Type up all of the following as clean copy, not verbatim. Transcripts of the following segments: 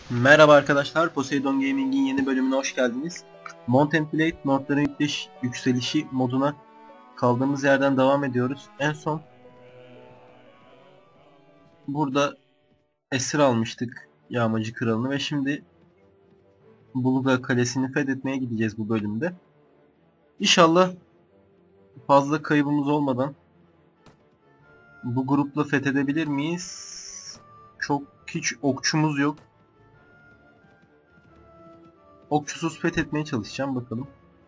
Merhaba arkadaşlar, Poseidon Gaming'in yeni bölümüne hoş geldiniz. Mount & Blade notların yükselişi moduna kaldığımız yerden devam ediyoruz. En son burada esir almıştık Yağmacı Kralı'nı ve şimdi Bulga Kalesi'ni fethetmeye gideceğiz bu bölümde. İnşallah fazla kaybımız olmadan bu grupla fethedebilir miyiz? Hiç okçumuz yok. Okçusuz fethetmeye çalışacağım bakalım.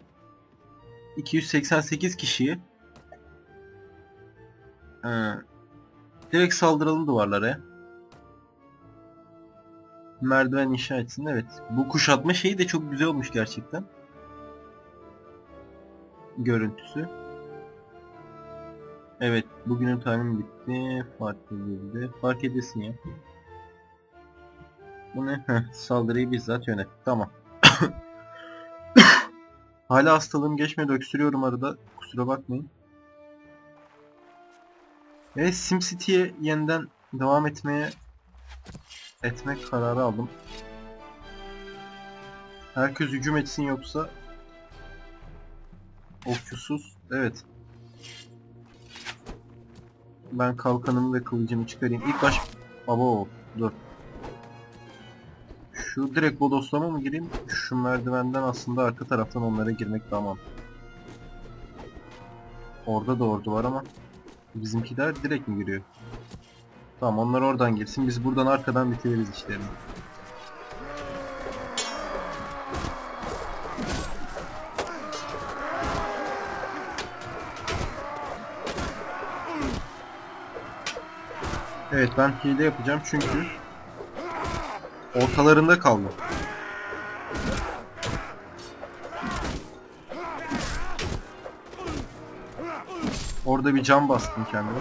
288 kişiyi direkt saldıralım duvarlara. Merdiven inşa etsin. Evet. Bu kuşatma şeyi de çok güzel olmuş gerçekten. Görüntüsü. Evet. Bugünün timing bitti. Fark edildi. Fark edesin ya. Bu ne? Saldırıyı bizzat yönet. Tamam. Hala hastalığım geçmedi. Öksürüyorum arada. Kusura bakmayın. Ve SimCity'ye yeniden devam etmek kararı aldım. Herkes hücum etsin yoksa okçusuz. Evet. Ben kalkanımı ve kılıcımı çıkarayım. İlk baş... Abo, dur. Şu direkt bodoslama mı gireyim? Şu merdivenden aslında arka taraftan onlara girmek daha mantıklı. Orada da ordu var ama bizimkiler direkt mi giriyor? Tamam, onlar oradan girsin. Biz buradan arkadan bitiririz işlerini. Evet, ben hile yapacağım çünkü ortalarında kaldı. Orada bir cam bastım kendime.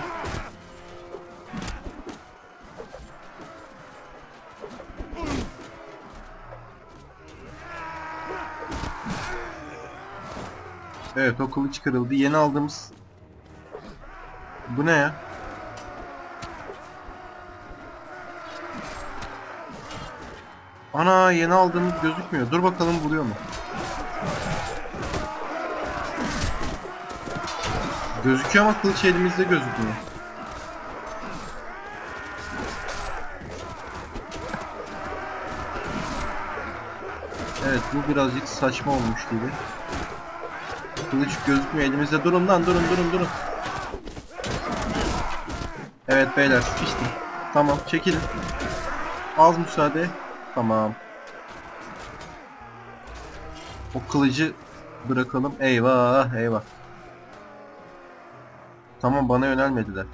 Evet, o kılıç kırıldı. Yeni aldığımız... Bu ne ya? Ana, yeni aldığımız gözükmüyor. Dur bakalım vuruyor mu? Gözüküyor ama kılıç elimizde gözükmüyor. Evet, bu birazcık saçma olmuş gibi. Kılıç gözükmüyor elimizde. Durun lan, durun. Evet beyler, sıkıştım. Tamam, çekilin. Az müsaade. Tamam. O kılıcı bırakalım. Eyvah. Tamam, bana yönelmediler.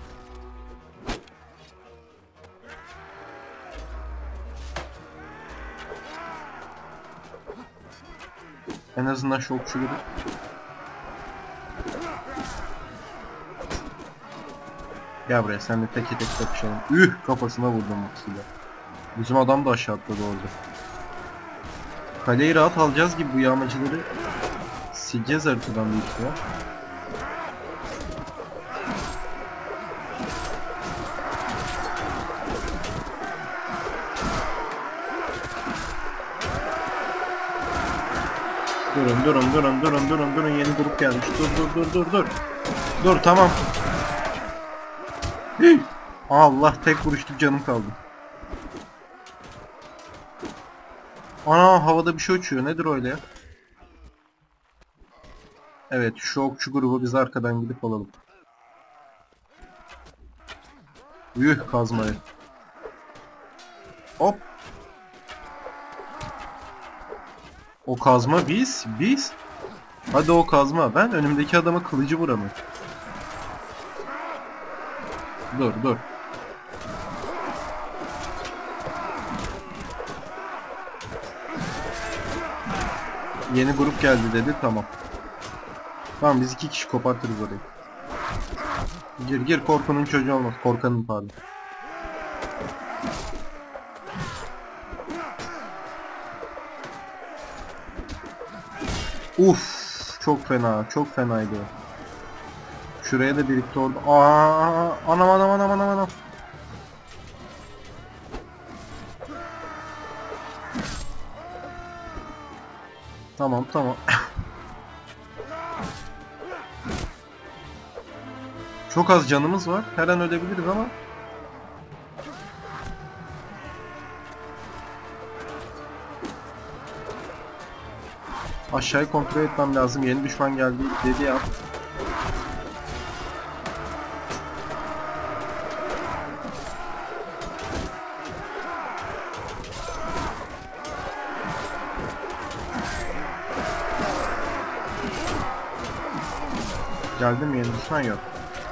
En azından şu okçuları... Gel buraya, seninle tek kapışalım. Kafasına vurdum okçuyla. Bizim adam da aşağı atladı orada. Kaleyi rahat alacağız gibi, bu yağmacıları sileceğiz haritadan büyük ihtimal. Durun, yeni grup gelmiş. Dur. Dur, tamam. Allah, tek vuruştuk, canım kaldı. Ana, havada bir şey uçuyor. Nedir öyle ya? Evet, şu okçu grubu biz arkadan gidip alalım. Kazmayı. Hop. O kazma biz. Hadi o kazma. Ben önümdeki adama kılıcı vuramıyorum. Dur. Yeni grup geldi dedi, tamam. Tamam, biz 2 kişi kopartırız orayı. Gir, korkunun çocuğu olmaz. Korkanın, pardon. Çok fenaydı. Şuraya da birlikte orada. Anam. Tamam tamam. Çok az canımız var. Her an ölebiliriz ama. Aşağıyı kontrol etmem lazım. Yeni düşman geldi dedi ya. Geldi mi yeni düşman? Yok.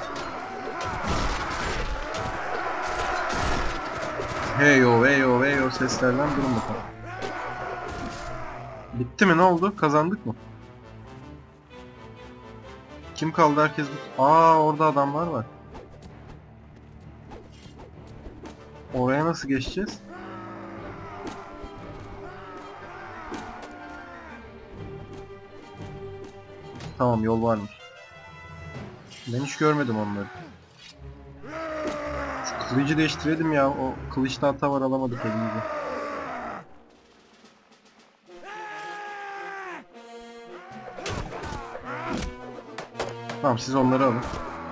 Heyo heyo heyo seslerden durun bakalım. Bitti mi? Ne oldu? Kazandık mı? Kim kaldı? Herkes... orada adamlar var. Oraya nasıl geçeceğiz? Tamam, yol varmış. Ben hiç görmedim onları. Şu kılıcı değiştirelim ya. O kılıçta hata var, alamadık elimize. Tamam, siz onları alın.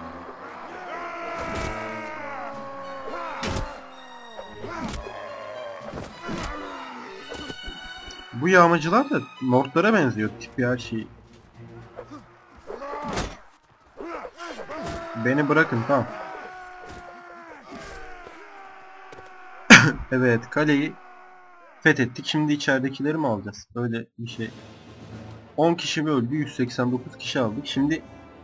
Bu yağmacılar da Nordlara benziyor tipi, her şey. Beni bırakın, tamam. Evet, kaleyi fethettik. Şimdi içeridekileri mi alacağız? Öyle bir şey. 10 kişi mi öldü? 189 kişi aldık. Şimdi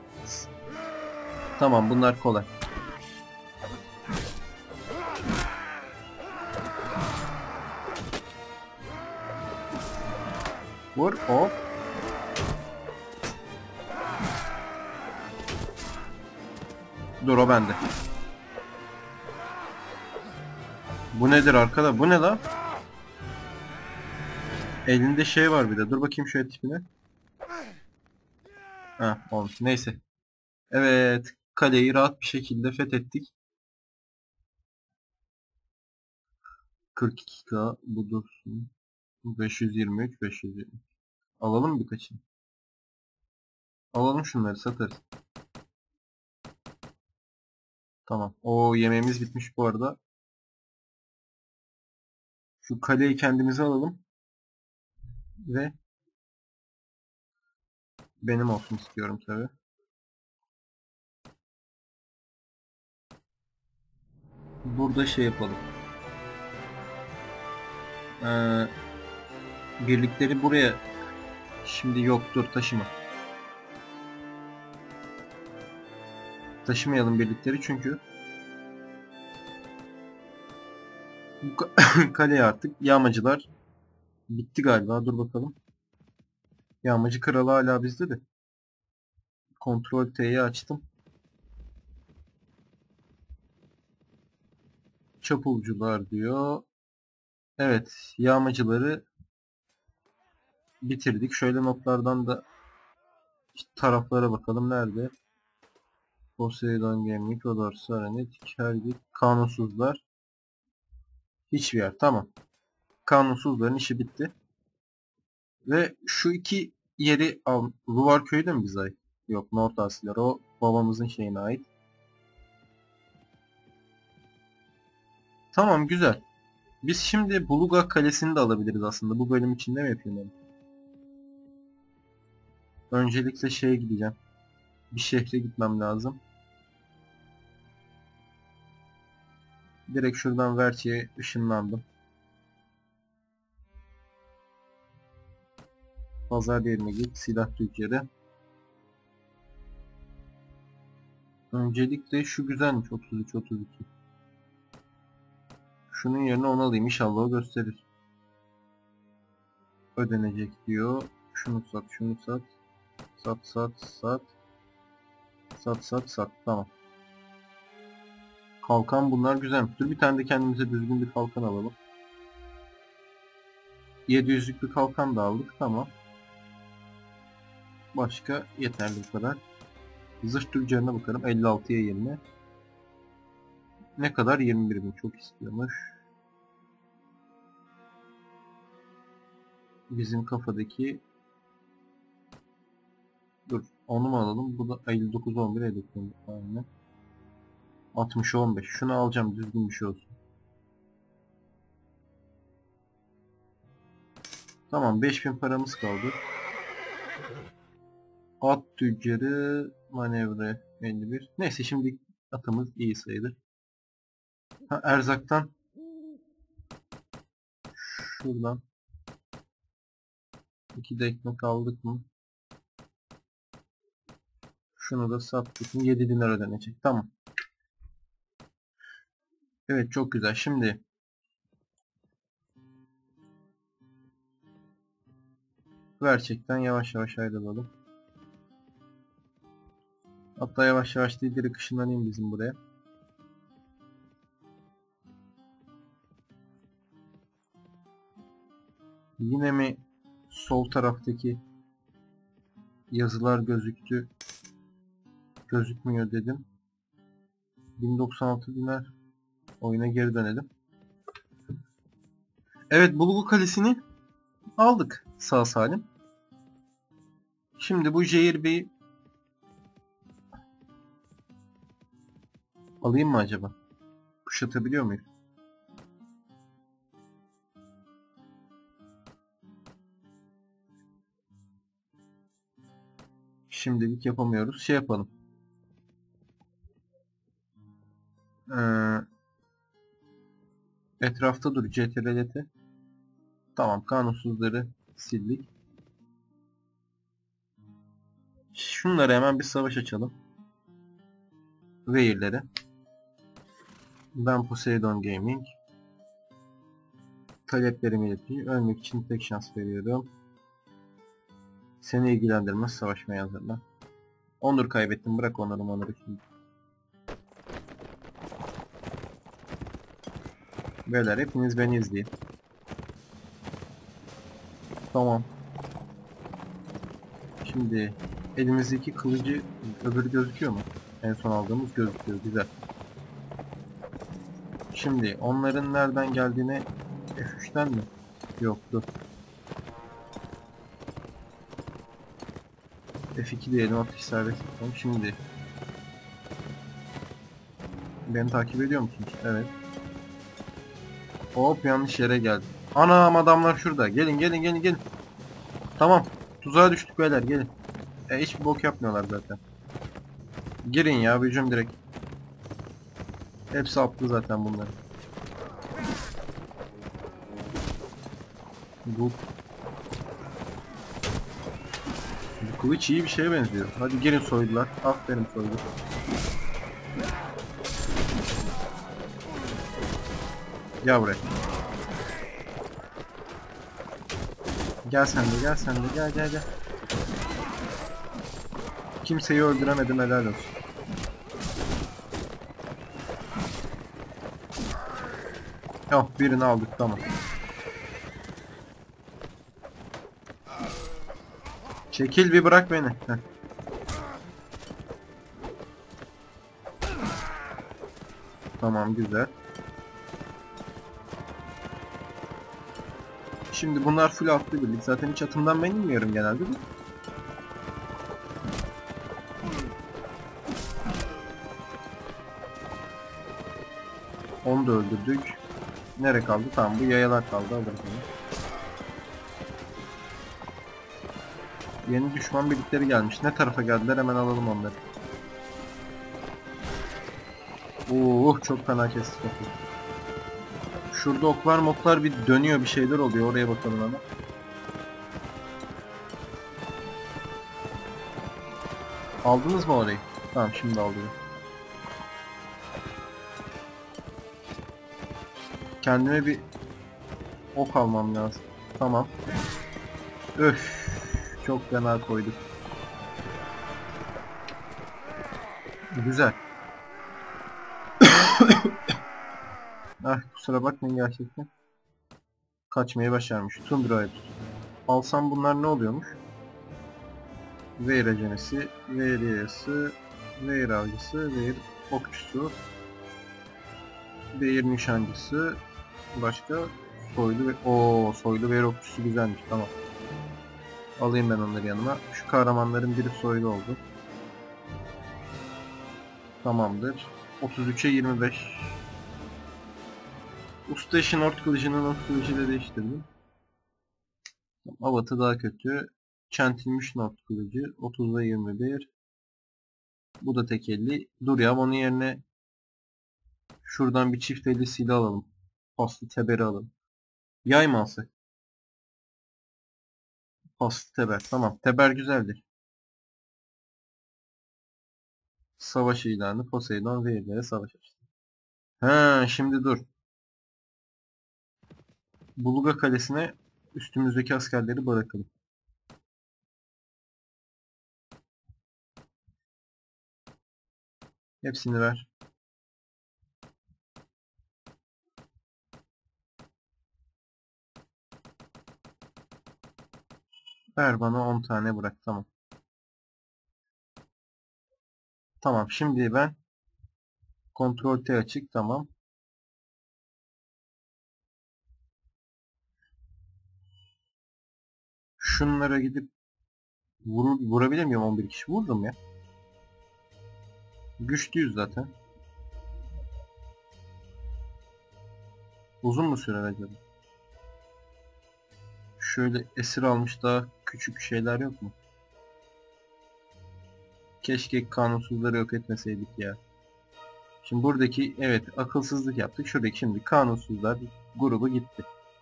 tamam, bunlar kolay. Vur, hop. Dur, o bende. Bu nedir arkada? Bu ne la? Elinde şey var bir de. Dur bakayım şöyle tipine. Ha, olmuş. Neyse. Evet. Kaleyi rahat bir şekilde fethettik. 42k bu dursun. 523, 520. Alalım mı birkaçını? Alalım, şunları satarız. Tamam. O yemeğimiz bitmiş bu arada. Şu kaleyi kendimize alalım. Ve benim olsun istiyorum tabi. Burada şey yapalım. Ee, birlikleri buraya. Şimdi yok, dur, taşıma. Taşımayalım birlikleri çünkü bu kaleye artık yağmacılar bitti galiba. Dur bakalım. Yağmacı kralı hala bizde de. Kontrol T'yi açtım. Çapulcular diyor. Evet, yağmacıları bitirdik. Şöyle notlardan da işte taraflara bakalım. Nerede? Poseidon Gemi, Kodor, Saranet, Kergit, kanunsuzlar. Hiçbir yer. Tamam. Kanunsuzların işi bitti. Ve şu iki yeri al. Luvar köyü de mi bize ait? Yok, North Asyalar. O babamızın şeyine ait. Tamam, güzel. Biz şimdi Buluga Kalesi'ni de alabiliriz aslında. Bu bölüm içinde mi yapayım onu? Öncelikle şeye gideceğim. Bir şehre gitmem lazım. Direkt şuradan Verti'ye ışınlandım. Pazar yerine git. Silah tüccarı. Öncelikle şu güzelmiş. 33, 32. Şunun yerine onu alayım. İnşallah o gösterir. Ödenecek diyor. Şunu sat, şunu sat. Sat, sat, sat. Sat, sat, sat. Tamam. Kalkan, bunlar güzelmiş. Dur, bir tane de kendimize düzgün bir kalkan alalım. 700'lük bir kalkan da aldık. Tamam. Başka yeterli bu kadar. Zırh tüccarına bakalım. 56'ya 20. Ne kadar? 21.000. Çok istiyormuş. Bizim kafadaki Onu mu alalım? Bu da 59 11 59. Aynen. 60 15. Şunu alacağım, düzgün bir şey olsun. Tamam, 5000 paramız kaldı. At tüccarı manevra 51. Neyse, şimdi atımız iyi sayılır. Ha, erzaktan şuradan 2 de ekmek aldık mı? Şunu da sattık mı? 7 dinar ödenecek. Tamam. Evet, çok güzel. Şimdi gerçekten yavaş yavaş ayrılalım. Hatta yavaş yavaş değil, direkt ışınlanayım bizim buraya. Yine mi sol taraftaki yazılar gözüktü? Gözükmüyor dedim. 1096 dinar. Oyuna geri dönelim. Evet, Bulgu Kalesi'ni aldık sağ salim. Şimdi bu Jair Bey'i alayım mı acaba? Kuşatabiliyor muyuz? Şimdilik yapamıyoruz. Şey yapalım. Etrafta dur. CTRL-T. Tamam, kanunsuzları sildik. Şunları hemen bir savaş açalım. Veir'lere. Ben Poseidon Gaming. Taleplerimi iletiyor. Ölmek için tek şans veriyorum. Seni ilgilendirmez, savaşmaya hazırlan. Onur kaybettim. Bırak onuru şimdi. Beyler, hepiniz beni izleyin. Tamam. Şimdi elimizdeki kılıcı, öbürü gözüküyor mu? En son aldığımız gözüküyor. Güzel. Şimdi onların nereden geldiğini F3'ten mi? Yok, dur. F2 diyelim, atış serbest tutalım. Şimdi beni takip ediyor musunuz? Evet. Hop, yanlış yere geldim. Anam, adamlar şurada. Gelin gelin gelin gelin. Tamam. Tuzağa düştük beyler, gelin. Hiçbir bok yapmıyorlar zaten. Girin ya, hücum direkt. Hepsi aptal zaten bunlar. Bu kılıç iyi bir şeye benziyor. Hadi girin soydular. Aferin soydu. Gel buraya. Gel sen de, gel sen de, gel gel gel. Kimseyi öldüremedim, helal olsun. Oh, birini aldık, tamam. Çekil bir, bırak beni. Heh. Tamam, güzel. Şimdi bunlar full atlı birlik. Zaten hiç atımdan ben inmiyorum genelde de. Onu da öldürdük. Nere kaldı? Tamam, bu yayalar kaldı. Alırız onu. Yeni düşman birlikleri gelmiş. Ne tarafa geldiler? Hemen alalım onları. Çok fena kestik. Şurada oklar moklar bir dönüyor, bir şeyler oluyor. Oraya bakalım ama. Aldınız mı orayı? Tamam, şimdi aldım. Kendime bir ok almam lazım. Tamam. Öf. Çok fena koyduk. Güzel. Ah, kusura bakmayın gerçekten. Kaçmayı başarmış. Tundra'yı tut. Alsam bunlar ne oluyormuş? Veir acenesi, Veir yayası, Veir avcısı, Veir okçusu, Veir nişancısı, başka soylu ve soylu Veir okçusu güzelmiş, tamam. Alayım ben onları yanıma. Şu kahramanların biri soylu oldu. Tamamdır. 33'e 25. Usta işin ort kılıcını not kılıcıyla değiştirdim. Avatı daha kötü. Çentilmiş not kılıcı. 30'da 21. Bu da tek elli. Dur ya, onun yerine şuradan bir çift elli silah alalım. Paslı teberi alalım. Yay mı alsak? Paslı teber. Tamam. Teber güzeldir. Savaş ilanı. Poseidon zehirlere savaş açtı. Ha, şimdi dur. Buluga Kalesi'ne üstümüzdeki askerleri bırakalım. Hepsini ver. Ver bana 10 tane bırak. Tamam. Tamam. Şimdi ben kontrol T açık. Tamam. Şunlara gidip vurabilir miyim? 11 kişi vururum ya. Güçlüyüz zaten. Uzun mu sürer acaba? Şöyle esir almış daha küçük şeyler yok mu? Keşke kanunsuzları yok etmeseydik ya. Şimdi buradaki, evet, akılsızlık yaptık. Şuradaki şimdi kanunsuzlar grubu gitti.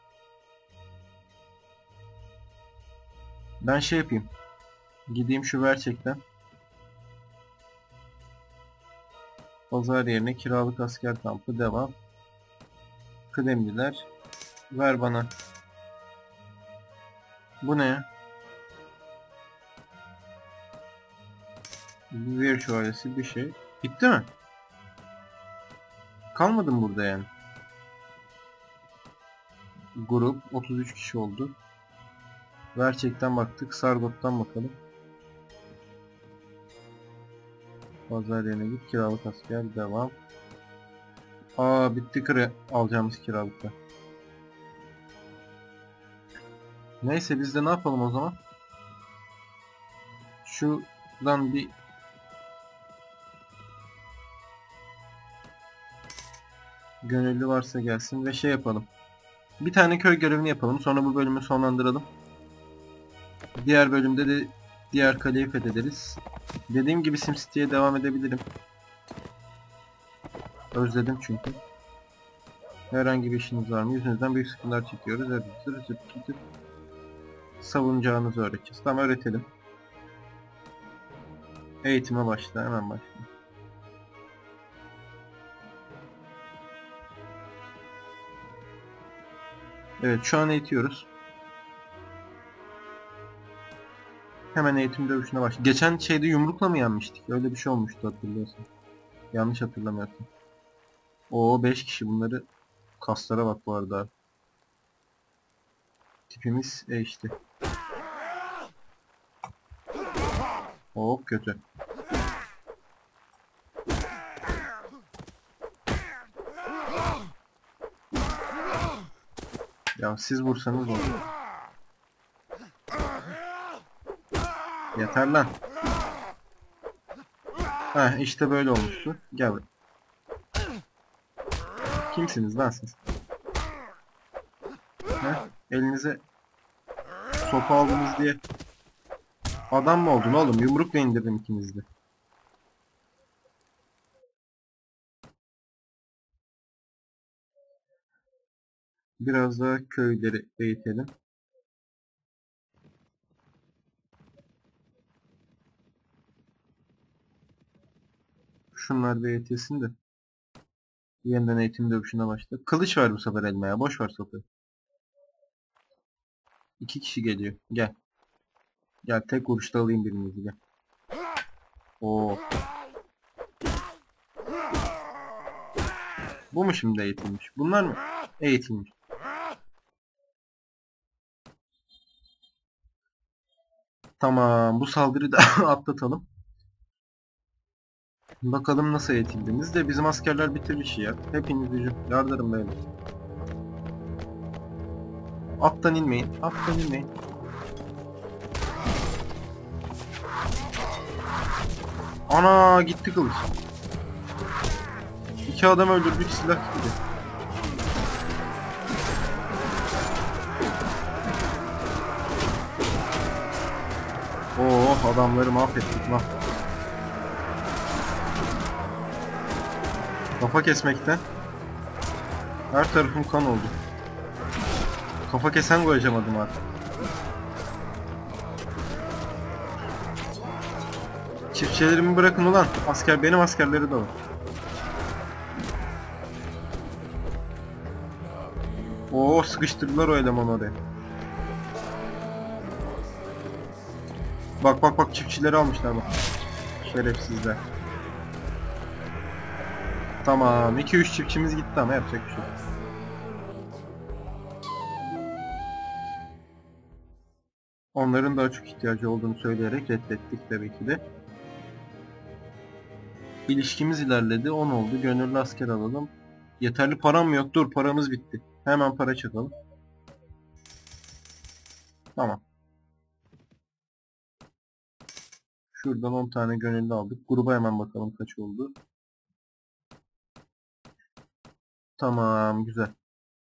Ben şey yapayım. Gideyim şu gerçekten. Pazar yerine kiralık asker kampı devam. Kıdemliler. Ver bana. Bu ne ya? Bir şövalesi bir şey. Bitti mi? Kalmadım burada yani. Grup 33 kişi oldu. Gerçekten baktık. Sargot'tan bakalım. Pazar yerine git. Kiralık asker devam. Aa, bitti alacağımız kiralıkta. Neyse biz de ne yapalım o zaman? Şuradan bir gönüllü varsa gelsin ve şey yapalım. Bir tane köy görevini yapalım. Sonra bu bölümü sonlandıralım. Diğer bölümde de diğer kaleyi fethederiz. Dediğim gibi SimCity'ye devam edebilirim. Özledim çünkü. Herhangi bir işiniz var mı? Yüzünüzden büyük sıkıntılar çekiyoruz. Savunacağınızı öğreteceğiz. Tamam, öğretelim. Eğitime başla. Hemen başla. Evet, şu an eğitiyoruz. Hemen eğitim dövüşüne başla. Geçen şeyde yumrukla mı yenmiştik? Öyle bir şey olmuştu, hatırlıyorsun. Yanlış hatırlamıyorsun. Oo, 5 kişi, bunları kaslara bak bu arada. Tipimiz işte. Hop, kötü. Ya siz vursanız olur. Yeter lan. Heh, işte böyle olmuştu. Gel buraya. Kimsiniz lan siz? Heh, elinize sopa aldınız diye adam mı oldun oğlum? Yumrukla indirdim ikinizi de. Biraz daha köyleri eğitelim. Şunlar bir eğitilsin de. Yeniden eğitim dövüşüne başla. Kılıç var bu sefer elmaya. Boş ver sopayı. 2 kişi geliyor. Gel. Gel, tek vuruşta alayım birinizi, gel. Oo. Bu mu şimdi eğitilmiş? Bunlar mı? Eğitilmiş. Tamam, bu saldırıyı da atlatalım. Bakalım nasıl eğitildiniz de bizim askerler bitir işi ya. Hepiniz hücum. Yardırın böyle. Attan inmeyin. Attan inmeyin. Ana gitti kılıç. 2 adam öldürdük, silah gitti. Oh, adamları mahvettik lan. Kafa kesmekten her tarafım kan oldu. Kafa kesen koyacamadım artık. Çiftçilerimi bırakın ulan. Asker, benim askerleri de var. Oo, sıkıştırdılar o elemanı oraya. Bak bak bak, çiftçileri almışlar bak. Şerefsizler. Tamam, 2-3 çiftçimiz gitti ama yapacak bir şey yok. Onların daha çok ihtiyacı olduğunu söyleyerek reddettik tabii ki de. İlişkimiz ilerledi. 10 oldu. Gönüllü asker alalım. Yeterli param mı yok? Dur, paramız bitti. Hemen para çakalım. Tamam. Şuradan 10 tane gönüllü aldık. Gruba hemen bakalım kaç oldu. Tamam, güzel.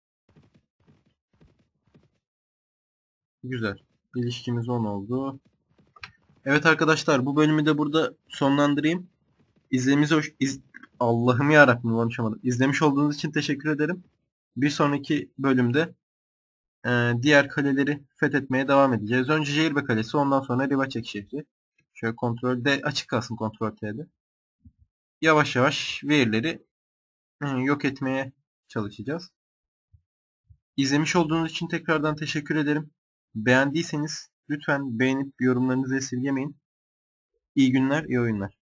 Güzel. İlişkimiz 10 oldu. Evet arkadaşlar, bu bölümü de burada sonlandırayım. İzlediğiniz Allah'ım yarabbim, konuşamadım. İzlemiş olduğunuz için teşekkür ederim. Bir sonraki bölümde diğer kaleleri fethetmeye devam edeceğiz. Önce Jehirbe Kalesi, ondan sonra Rivaçek şehri. Şöyle kontrol D açık kalsın, kontrol T'de. Yavaş yavaş Veir'leri yok etmeye çalışacağız. İzlemiş olduğunuz için tekrardan teşekkür ederim. Beğendiyseniz lütfen beğenip yorumlarınızı esirgemeyin. İyi günler, iyi oyunlar.